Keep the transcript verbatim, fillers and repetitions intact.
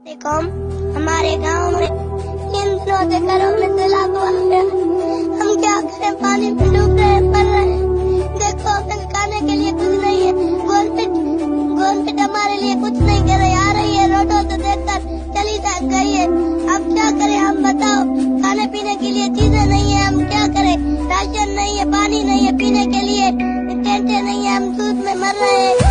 देखो हमारे गांव में इन दिनों से घरों में सैलाब आ गया। हम क्या करें, पानी में डूब रहे पड़ रहे हैं। देखो खाने के लिए कुछ नहीं है। गवर्नमेंट गवर्नमेंट हमारे लिए कुछ नहीं कर रही, आ रही है रोडों से देखकर चली जा गई है। अब क्या करें हम बताओ, खाने पीने के लिए चीजें नहीं है, हम क्या करें। राशन नहीं है, पानी नहीं है पीने के लिए, टेंटे नहीं है, हम सूद में मर रहे हैं।